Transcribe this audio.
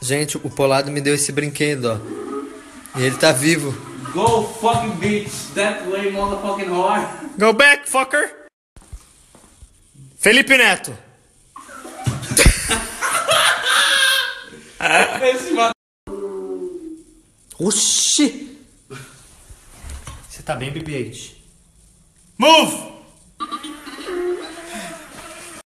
Gente, o Polado me deu esse brinquedo, ó. E ele tá vivo. Go fucking bitch, that way motherfucking hard. Go back, fucker! Felipe Neto! Esse mano. Oxi! Você tá bem, BB-8? Move!